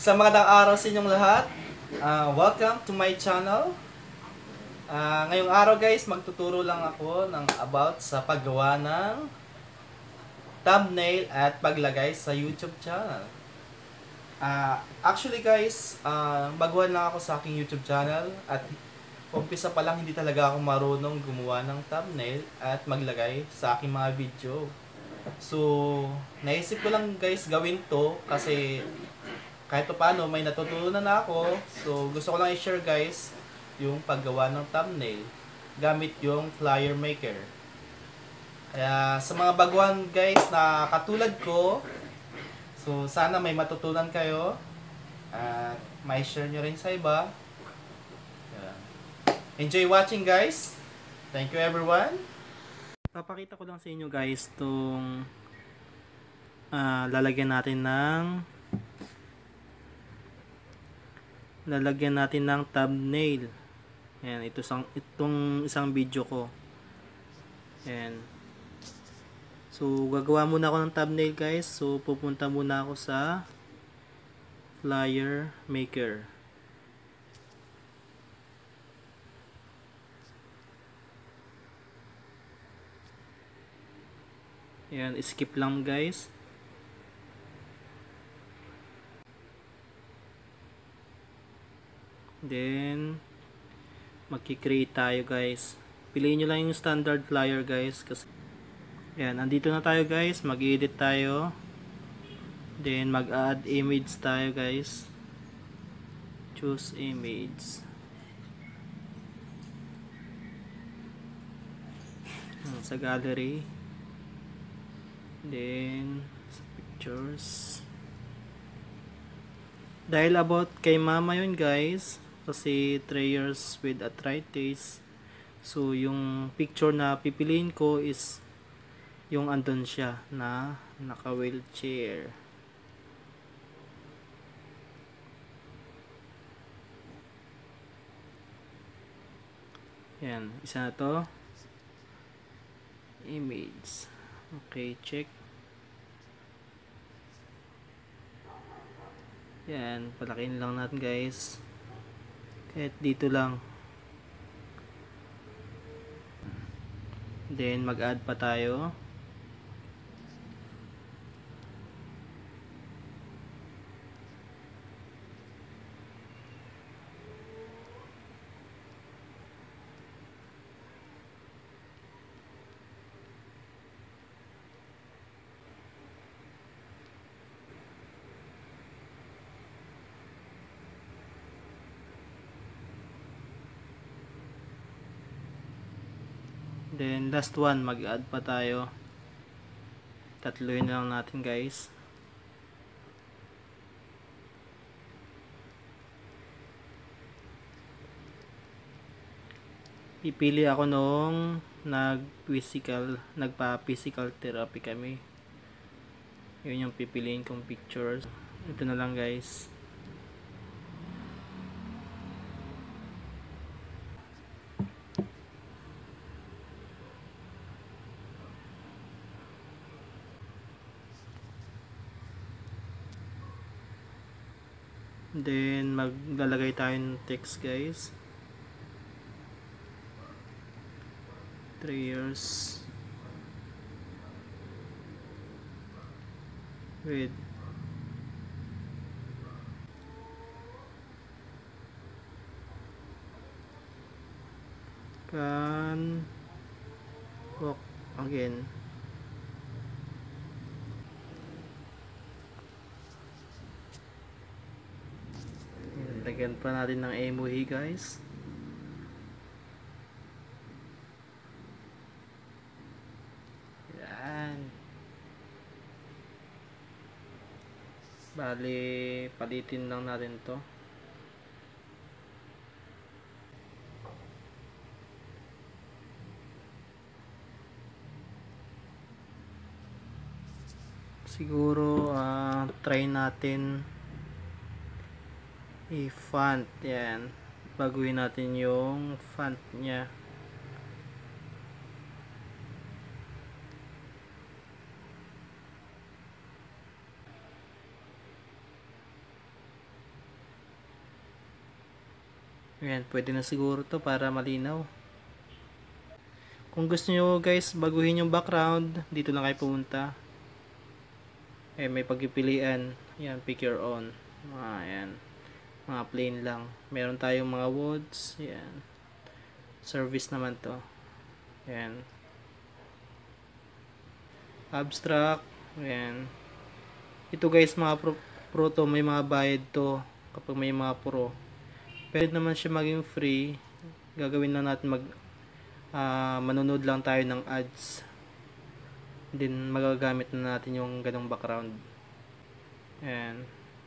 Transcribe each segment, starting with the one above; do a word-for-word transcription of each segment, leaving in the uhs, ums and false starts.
Isang magandang araw sa inyong lahat. Ah, welcome to my channel. Ah, ngayong araw guys, magtuturo lang ako ng about sa paggawa ng thumbnail at paglagay sa YouTube channel. Ah, actually guys, ah, baguhan lang ako sa aking YouTube channel at umpisa pa lang hindi talaga ako marunong gumawa ng thumbnail at maglagay sa aking mga video. So, naisip ko lang guys gawin to kasi kahit pa paano may natutunan na ako. So, gusto ko lang i-share guys yung paggawa ng thumbnail gamit yung flyer maker. Kaya sa mga baguhan guys na katulad ko, so sana may matutunan kayo at may share nyo rin sa iba. Ayan. Enjoy watching guys. Thank you everyone. Papakita ko lang sa inyo guys tong uh, lalagyan natin ng lalagyan natin ng thumbnail. Ayan, ito sang, itong isang video ko. Ayan. So, gagawa muna ako ng thumbnail guys. So, pupunta muna ako sa flyer maker. Ayan, skip lang guys. Then, magki-create tayo guys. Piliin nyo lang yung standard flyer guys. Kasi, ayan, andito na tayo guys. Mag-edit tayo. Then, mag-add image tayo guys. Choose image. Sa gallery. Then, sa pictures. Dahil about kay mama yun guys. Kasi three years with arthritis. So, yung picture na pipiliin ko is yung andun siya na naka-wheelchair. Yan, isa na to. Image. Okay, check. Yan, palakihin lang natin guys. Kahit dito lang. Then, mag-add pa tayo. Then last one, mag-add pa tayo. Tatluhin lang natin guys. Pipili ako nung nag-physical, nagpa-physical therapy kami. Yun yung pipiliin kong pictures. Ito na lang guys. Then, maglalagay tayo ng text guys. three years with can walk again. Lagyan pa natin ng emoji guys. Yan. Bali, palitin lang natin to. Siguro, uh, try natin i-font. Yan. Baguhin natin yung font niya. Ayan, pwede na siguro to para malinaw. Kung gusto nyo guys baguhin yung background, dito lang kayo pumunta. Eh, may pagpipilian. Ayan, pick your own. Mga, ayan. Mga plain lang. Meron tayong mga words. Ayan. Service naman to. Ayan. Abstract. Ayan. Ito guys, mga pro, pro to, may mga bayad to kapag may mga pro. Pwede naman siya maging free. Gagawin lang natin mag uh, manonood lang tayo ng ads. Then magagamit na natin yung ganong background. Ayan.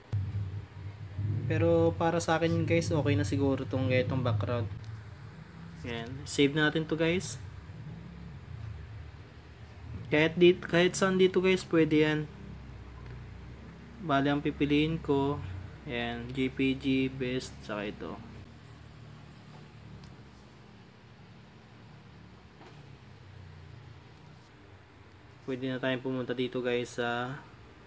Pero para sa akin guys, okay na siguro tong ganitong background. Ayan. Save na natin to guys. Kahit, dito, kahit saan dito guys, pwede yan. Bali ang pipiliin ko, ayan, J P G, best, saka ito. Pwede na tayong pumunta dito guys sa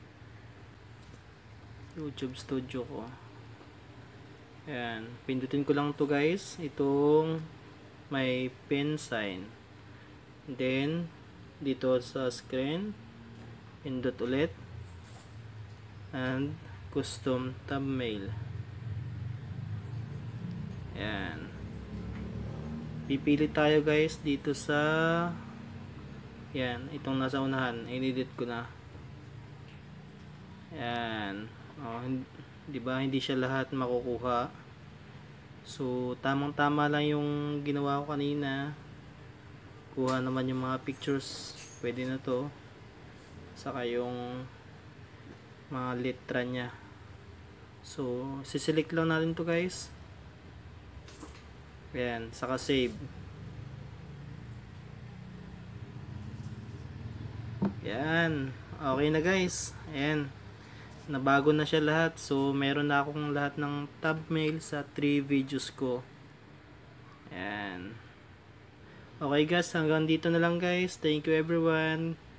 YouTube Studio ko. Ayan, pindutin ko lang to guys, itong may pen sign. Then, dito sa screen, pindot ulit. And custom thumbnail. Ayan. Pipili tayo guys dito sa yan, itong nasa unahan. I-edit ko na. Ayan. Oh, di ba hindi siya lahat makukuha. So tamang tama lang yung ginawa ko kanina. Kuha naman yung mga pictures. Pwede na to. Saka yung mga letra nya. So siselect lang natin to guys. Ayan, saka save. Ayan, okay na guys. Ayan, nabago na siya lahat. So meron na akong lahat ng thumbnail sa three videos ko. Ayan. Okay guys, hanggang dito na lang guys. Thank you everyone.